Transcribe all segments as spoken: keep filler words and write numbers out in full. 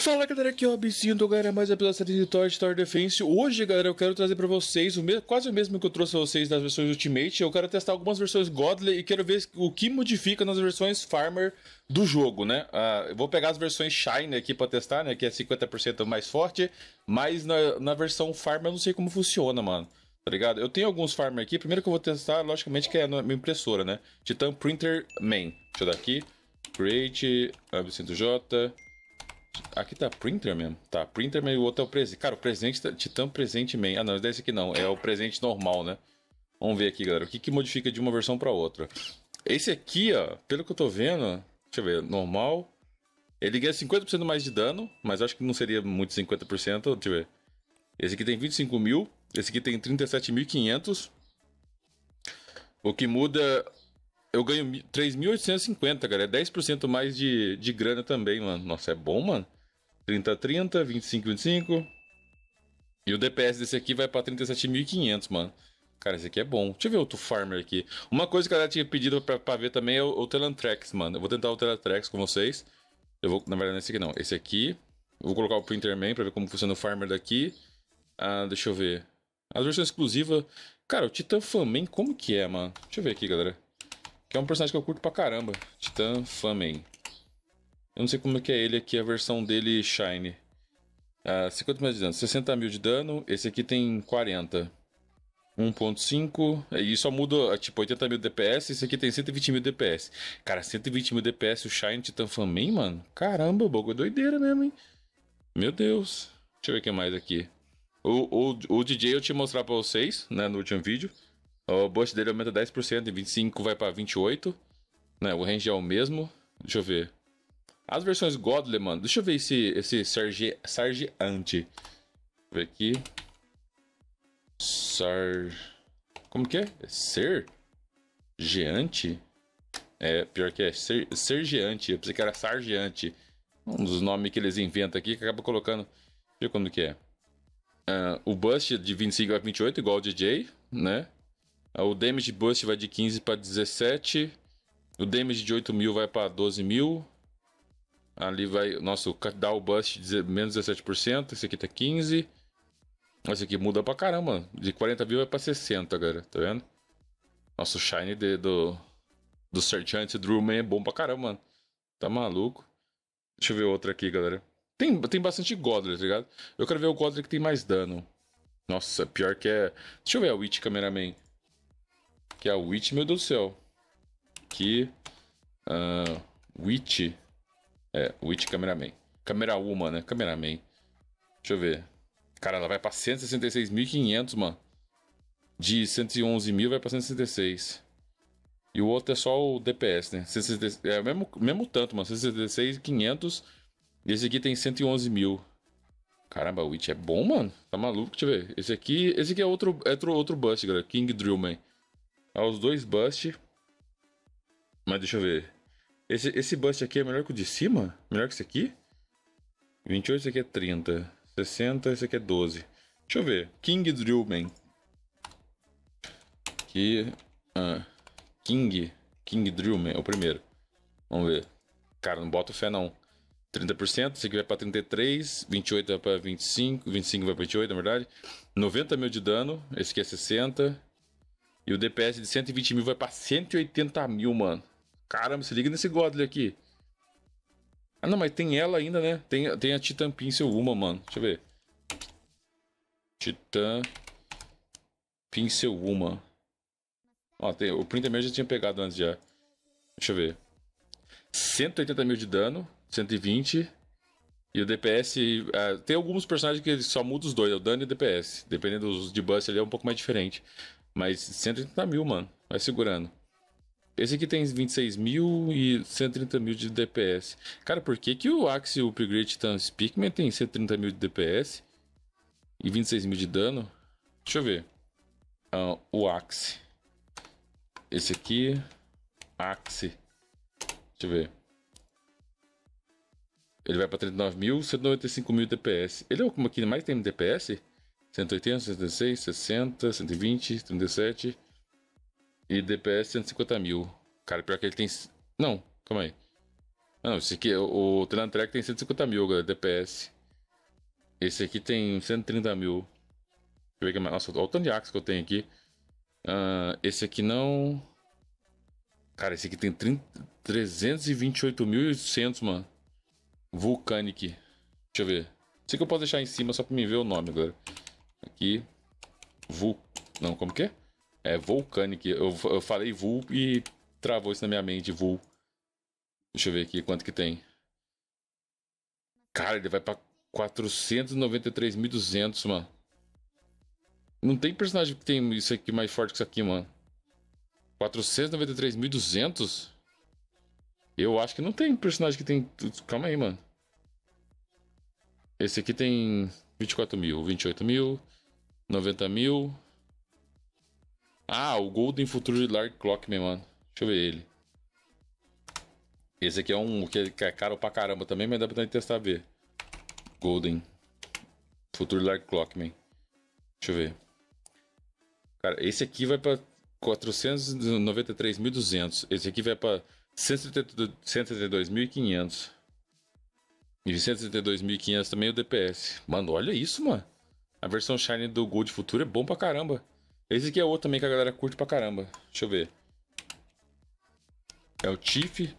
Fala galera, aqui é o Absinto, galera, mais um episódio da série de Toy Story Defense. Hoje, galera, eu quero trazer pra vocês o me quase o mesmo que eu trouxe pra vocês das versões Ultimate. Eu quero testar algumas versões Godly e quero ver o que modifica nas versões Farmer do jogo, né? Uh, eu vou pegar as versões Shine aqui pra testar, né, que é cinquenta por cento mais forte, mas na, na versão Farmer eu não sei como funciona, mano. Tá ligado? Eu tenho alguns Farmer aqui, primeiro que eu vou testar, logicamente, que é na minha impressora, né? Titan Printer Main. Deixa eu dar aqui. Create, Absinto J... Aqui tá printer mesmo? Tá, printer, mas o outro é o presente. Cara, o presente tá Titan presente main. Ah, não, esse aqui não. É o presente normal, né? Vamos ver aqui, galera. O que que modifica de uma versão pra outra? Esse aqui, ó, pelo que eu tô vendo... Deixa eu ver, normal. Ele ganha cinquenta por cento mais de dano, mas acho que não seria muito cinquenta por cento. Deixa eu ver. Esse aqui tem vinte e cinco mil. Esse aqui tem trinta e sete mil e quinhentos. O que muda... Eu ganho três mil oitocentos e cinquenta, cara. É dez por cento mais de, de grana também, mano. Nossa, é bom, mano. trinta, trinta, vinte e cinco, vinte e cinco. E o D P S desse aqui vai pra trinta e sete mil e quinhentos, mano. Cara, esse aqui é bom. Deixa eu ver outro farmer aqui. Uma coisa que a galera tinha pedido pra, pra ver também é o, o Teletrex, mano. Eu vou tentar o Teletrex com vocês. Eu vou, na verdade, esse aqui não. Esse aqui. Eu vou colocar o Printerman pra ver como funciona o farmer daqui. Ah, deixa eu ver. As versões exclusivas. Cara, o Titan Fanman, como que é, mano? Deixa eu ver aqui, galera. Que é um personagem que eu curto pra caramba. Titan Fanman. Eu não sei como é que é ele aqui, a versão dele Shine. Uh, cinquenta mais de dano, sessenta mil de dano. Esse aqui tem quarenta. um ponto cinco. E só muda, tipo, oitenta mil de D P S. Esse aqui tem cento e vinte mil de D P S. Cara, cento e vinte mil de D P S o Shine Titan Fanman, mano. Caramba, o bagulho é doideira mesmo, hein? Meu Deus. Deixa eu ver o que mais aqui. O, o, o D J eu te mostrar pra vocês, né, no último vídeo. O boost dele aumenta dez por cento, e vinte e cinco vai para vinte e oito. Né, o range é o mesmo. Deixa eu ver. As versões Godly, mano. Deixa eu ver esse, esse Sarge, Sargeante. Deixa eu ver aqui. Sar... Como que é? Ser? Geante? É, pior que é. Ser, Sergeante. Eu pensei que era Sargeante. Um dos nomes que eles inventam aqui que acaba colocando... Deixa eu ver quando que é. Uh, o boost de vinte e cinco a vinte e oito, igual o D J, né? O damage boost vai de quinze para dezessete. O damage de oito mil vai para doze mil. Ali vai... Nossa, o cooldown boost de menos dezessete por cento. Esse aqui tá quinze. Esse aqui muda pra caramba. De quarenta mil vai pra sessenta, galera. Tá vendo? Nossa, o shine de, do... Do Sergeant Drewman é bom pra caramba, mano. Tá maluco? Deixa eu ver outro aqui, galera. Tem, tem bastante Godly, tá ligado? Eu quero ver o Godly que tem mais dano. Nossa, pior que é... Deixa eu ver a Witch Cameraman. Que é a Witch, meu Deus do céu. Que... Uh, Witch... É, Witch Cameraman. Camera Woman, né? Cameraman. Deixa eu ver. Cara, ela vai pra cento e sessenta e seis mil e quinhentos, mano. De cento e onze mil vai pra cento e sessenta e seis. E o outro é só o D P S, né? cento e sessenta e seis, é o mesmo, mesmo tanto, mano. cento e sessenta e seis, quinhentos. E esse aqui tem cento e onze mil. Caramba, o Witch é bom, mano. Tá maluco? Deixa eu ver. Esse aqui, esse aqui é outro, é outro, outro bust, galera. King Drillman. É os dois bust. Mas deixa eu ver. Esse, esse bust aqui é melhor que o de cima? Melhor que esse aqui? vinte e oito, esse aqui é trinta. sessenta, esse aqui é doze. Deixa eu ver. King Drillman. Aqui. Ah, King. King Drillman é o primeiro. Vamos ver. Cara, não boto fé não. trinta por cento, esse aqui vai pra trinta e três, vinte e oito vai pra vinte e cinco, vinte e cinco vai pra vinte e oito, na verdade. noventa mil de dano, esse aqui é sessenta. E o D P S de cento e vinte mil vai pra cento e oitenta mil, mano. Caramba, se liga nesse Godly aqui. Ah, não, mas tem ela ainda, né? Tem, tem a Titan Pincel uma, mano. Deixa eu ver. Titan Pincel uma. Ó, tem, o Printer mesmo já tinha pegado antes já. Deixa eu ver. cento e oitenta mil de dano. cento e vinte. E o D P S... Uh, tem alguns personagens que só mudam os dois. É o dano e o D P S. Dependendo dos de bust, ele é um pouco mais diferente. Mas cento e oitenta mil, mano. Vai segurando. Esse aqui tem vinte e seis mil e cento e trinta mil de D P S. Cara, por que que o Axe Upgrade Titan Speakman tem cento e trinta mil de D P S? E vinte e seis mil de dano? Deixa eu ver. Uh, o Axe. Esse aqui... Axe. Deixa eu ver. Ele vai pra trinta e nove mil, cento e noventa e cinco mil de D P S. Ele é o que mais tem D P S? cento e oitenta, cento e seis, sessenta, cento e vinte, trinta e sete. E D P S cento e cinquenta mil. Cara, pior que ele tem... Não, calma aí. Não, esse aqui, o, o Telantrek tem cento e cinquenta mil, galera, D P S. Esse aqui tem cento e trinta mil. Deixa eu ver aqui mais. Nossa, olha o tanto de Axe que eu tenho aqui. Uh, esse aqui não. Cara, esse aqui tem trezentos e vinte e oito mil e oitocentos, mano. Vulcanic. Deixa eu ver. Esse aqui eu posso deixar em cima só pra mim ver o nome, galera. Aqui. Vul... Não, como que é? É Volcanic. Eu, eu falei Vul e travou isso na minha mente. Vul. Deixa eu ver aqui quanto que tem. Cara, ele vai pra quatrocentos e noventa e três mil e duzentos, mano. Não tem personagem que tem isso aqui mais forte que isso aqui, mano. quatrocentos e noventa e três mil e duzentos? Eu acho que não tem personagem que tem... Calma aí, mano. Esse aqui tem vinte e quatro mil, vinte e oito mil, noventa mil. Ah, o Golden Future Large Clockman, mano. Deixa eu ver ele. Esse aqui é um que é caro pra caramba também, mas dá pra testar ver. Golden Future Large Clockman. Deixa eu ver. Cara, esse aqui vai pra quatrocentos e noventa e três mil e duzentos. Esse aqui vai pra cento e setenta e dois mil e quinhentos. E cento e setenta e dois mil e quinhentos também o D P S. Mano, olha isso, mano. A versão Shine do Gold Future é bom pra caramba. Esse aqui é outro também que a galera curte pra caramba. Deixa eu ver. É o Tiff.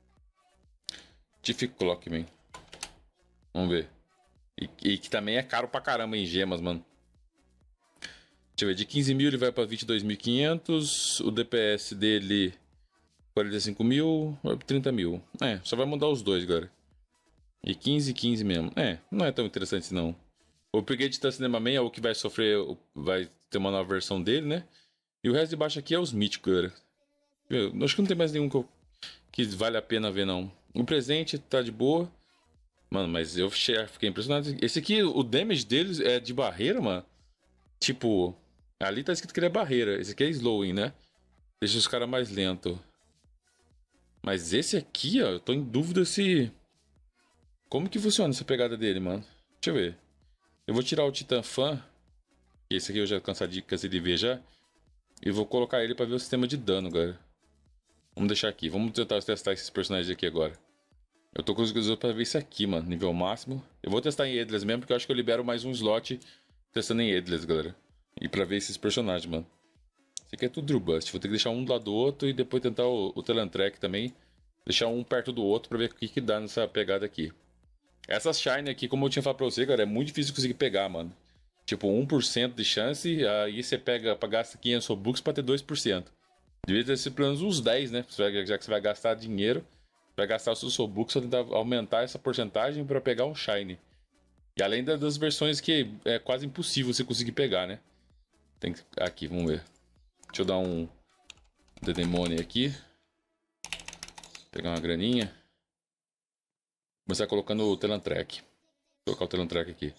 Tiff Clockman. Vamos ver. E, e que também é caro pra caramba em gemas, mano. Deixa eu ver. De quinze mil ele vai pra vinte e dois mil e quinhentos. O D P S dele... quarenta e cinco mil. trinta mil. É, só vai mudar os dois, galera. E quinze e quinze mesmo. É, não é tão interessante não. O Upgrade de Cinema Man é o que vai sofrer... Vai ter uma nova versão dele, né? E o resto de baixo aqui é os míticos, galera. Eu acho que não tem mais nenhum que, eu, que vale a pena ver, não. O presente tá de boa. Mano, mas eu fiquei impressionado. Esse aqui, o damage deles é de barreira, mano. Tipo... Ali tá escrito que ele é barreira. Esse aqui é slowing, né? Deixa os caras mais lentos. Mas esse aqui, ó... Eu tô em dúvida se... Como que funciona essa pegada dele, mano? Deixa eu ver. Eu vou tirar o Titan Fan. Esse aqui eu já cansei de, cansei de ver já. E vou colocar ele pra ver o sistema de dano, galera. Vamos deixar aqui. Vamos tentar testar esses personagens aqui agora. Eu tô com os outros pra ver isso aqui, mano. Nível máximo. Eu vou testar em Edless mesmo, porque eu acho que eu libero mais um slot testando em Edless, galera. E pra ver esses personagens, mano. Esse aqui é tudo Drubust. Vou ter que deixar um do lado do outro e depois tentar o, o Telantrek também. Deixar um perto do outro pra ver o que que dá nessa pegada aqui. Essas Shine aqui, como eu tinha falado pra você, galera, é muito difícil conseguir pegar, mano. Tipo, um por cento de chance, aí você pega, gasta quinhentos Robux pra ter dois por cento. Devia ter sido pelo menos uns dez, né? Já que você vai gastar dinheiro, vai gastar os seus Robux pra tentar aumentar essa porcentagem pra pegar um Shine. E além das versões que é quase impossível você conseguir pegar, né? Tem que... Aqui, vamos ver. Deixa eu dar um... The Demone aqui. Pegar uma graninha. Começar colocando o Telantrek. Vou colocar o Telantrek aqui.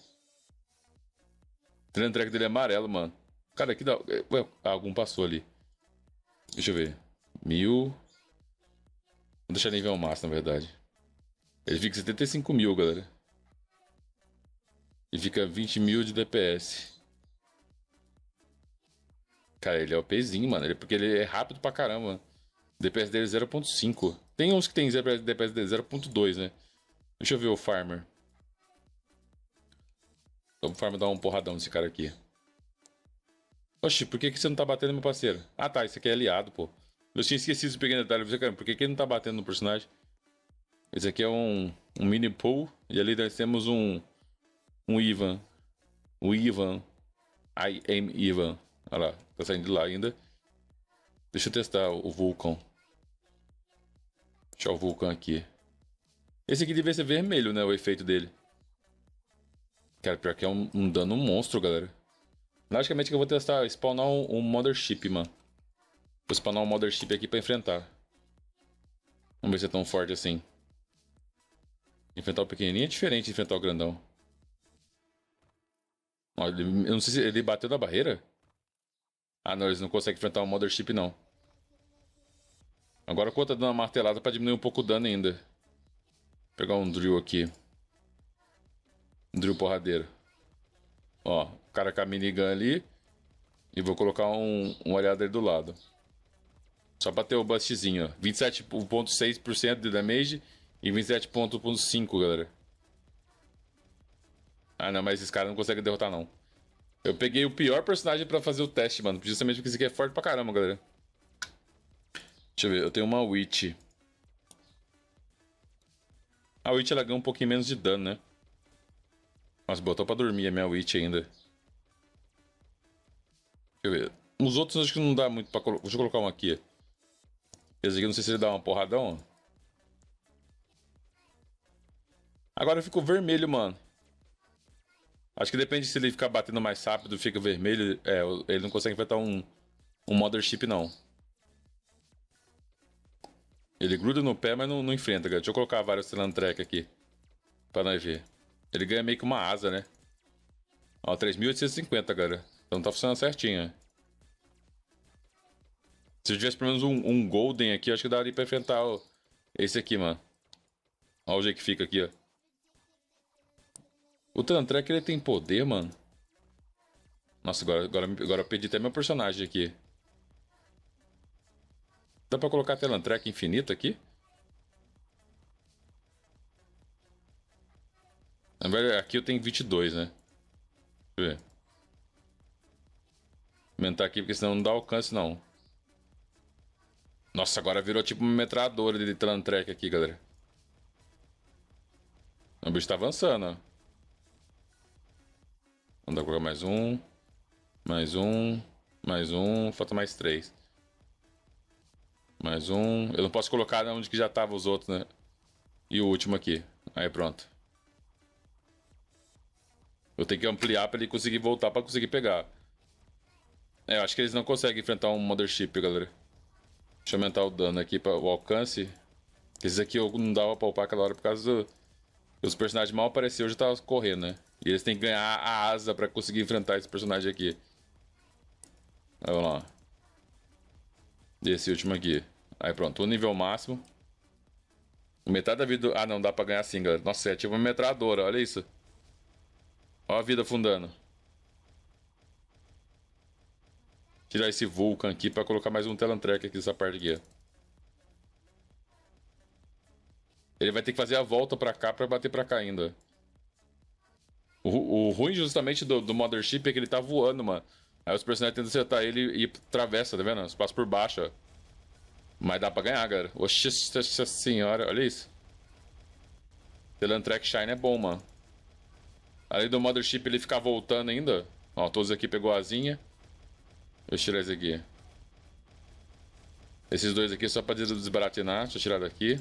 O Telantrek dele é amarelo, mano. Cara, aqui dá... Ué, algum passou ali. Deixa eu ver. Mil. Vou deixar nível máximo, na verdade. Ele fica setenta e cinco mil, galera. E fica vinte mil de D P S. Cara, ele é o pezinho, mano. Ele, porque ele é rápido pra caramba, mano. O D P S dele é zero ponto cinco. Tem uns que tem D P S dele zero ponto dois, né? Deixa eu ver o Farmer. Vamos Farmer dar um porradão nesse cara aqui. Oxi, por que, que você não tá batendo, meu parceiro? Ah, tá. Esse aqui é aliado, pô. Eu tinha esquecido esse pequeno detalhe. Você, cara, por que, que ele não tá batendo no personagem? Esse aqui é um, um mini pool. E ali nós temos um... Um Ivan. O Ivan. I am Ivan. Olha lá. Tá saindo de lá ainda. Deixa eu testar o Vulcan. Deixa o Vulcan aqui. Esse aqui devia ser vermelho, né? O efeito dele. Cara, pior que é um, um dano monstro, galera. Logicamente que eu vou testar, spawnar um, um Mothership, mano. Vou spawnar um Mothership aqui pra enfrentar. Vamos ver se é tão forte assim. Enfrentar o pequenininho é diferente de enfrentar o grandão. Ó, ele, eu não sei se ele bateu na barreira. Ah, não, eles não conseguem enfrentar o Mothership, não. Agora o Ko tá dando uma martelada pra diminuir um pouco o dano ainda. Vou pegar um Drill aqui. Um Drill porradeiro. Ó, o cara com a minigun ali. E vou colocar um, um aliado ali do lado. Só pra ter o bustzinho, ó. vinte e sete vírgula seis por cento de damage E vinte e sete ponto cinco, galera. Ah, não, mas esses caras não conseguem derrotar, não. Eu peguei o pior personagem pra fazer o teste, mano. Justamente porque esse aqui é forte pra caramba, galera. Deixa eu ver, eu tenho uma Witch. A Witch, ela ganha um pouquinho menos de dano, né? Nossa, botou pra dormir a minha Witch ainda. Deixa eu ver. Os outros acho que não dá muito pra colocar. Deixa eu colocar um aqui. Esse aqui não sei se ele dá uma porradão. Agora eu fico vermelho, mano. Acho que depende se ele ficar batendo mais rápido, fica vermelho. É, ele não consegue enfrentar um, um Mothership, não. Ele gruda no pé, mas não, não enfrenta, galera. Deixa eu colocar vários Telantrek aqui. Pra nós ver. Ele ganha meio que uma asa, né? Ó, três mil oitocentos e cinquenta, galera. Então tá funcionando certinho, né? Se eu tivesse pelo menos um, um Golden aqui, acho que daria pra enfrentar ó, esse aqui, mano. Olha o jeito que fica aqui, ó. O Telantrek, ele tem poder, mano. Nossa, agora, agora, agora eu perdi até meu personagem aqui. Dá pra colocar Telantrek infinito aqui? Na verdade, aqui eu tenho vinte e dois, né? Deixa eu ver. Aumentar aqui, porque senão não dá alcance, não. Nossa, agora virou tipo uma metralhadora de Telantrek aqui, galera. O bicho tá avançando, ó. Vamos dar colocar mais um. Mais um. Mais um. Falta mais três. Mais um. Eu não posso colocar onde que já tava os outros, né? E o último aqui. Aí pronto. Eu tenho que ampliar pra ele conseguir voltar pra conseguir pegar. É, eu acho que eles não conseguem enfrentar um Mothership, galera. Deixa eu aumentar o dano aqui para o alcance. Esses aqui eu não dava pra upar aquela hora por causa do... Os personagens mal apareceram, eu já tava correndo, né? E eles têm que ganhar a asa pra conseguir enfrentar esse personagem aqui. Aí, vamos lá. Esse último aqui. Aí pronto, o nível máximo. Metade da vida... Ah, não, dá pra ganhar sim, galera. Nossa, é tipo uma metralhadora, olha isso. Olha a vida afundando. Tirar esse Vulcan aqui pra colocar mais um Telantrek aqui nessa parte aqui, ó. Ele vai ter que fazer a volta pra cá pra bater pra cá ainda. O, o ruim justamente do, do Mothership é que ele tá voando, mano. Aí os personagens tentam acertar ele e atravessa, tá vendo? Eles passam por baixo, ó. Mas dá pra ganhar, galera. Oxi, senhora, olha isso. Telantrek Shine é bom, mano. Além do Mothership ele ficar voltando ainda. Ó, todos aqui pegou a asinha. Deixa eu tirar esse aqui. Esses dois aqui só pra desbaratinar. Deixa eu tirar daqui.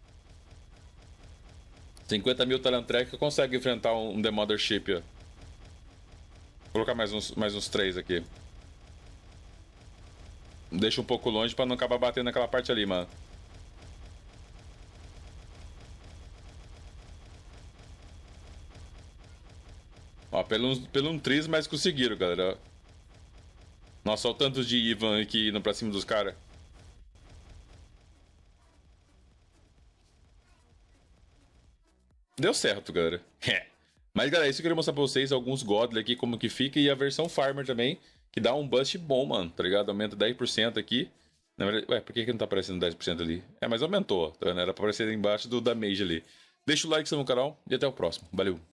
cinquenta mil Telantrek consegue enfrentar um The Mothership, ó. Vou colocar mais uns, mais uns três aqui. Deixa um pouco longe pra não acabar batendo naquela parte ali, mano. Ó, pelo, pelo um tris, mas conseguiram, galera. Nossa, olha o tanto de Ivan aqui indo pra cima dos caras. Deu certo, galera. Mas, galera, isso que eu queria mostrar pra vocês. Alguns Godly aqui, como que fica. E a versão Farmer também, que dá um boost bom, mano. Tá ligado? Aumenta dez por cento aqui. Na verdade, ué, por que, que não tá aparecendo dez por cento ali? É, mas aumentou, ó. Tá vendo? Era pra aparecer embaixo do da Mage ali. Deixa o like no canal e até o próximo. Valeu!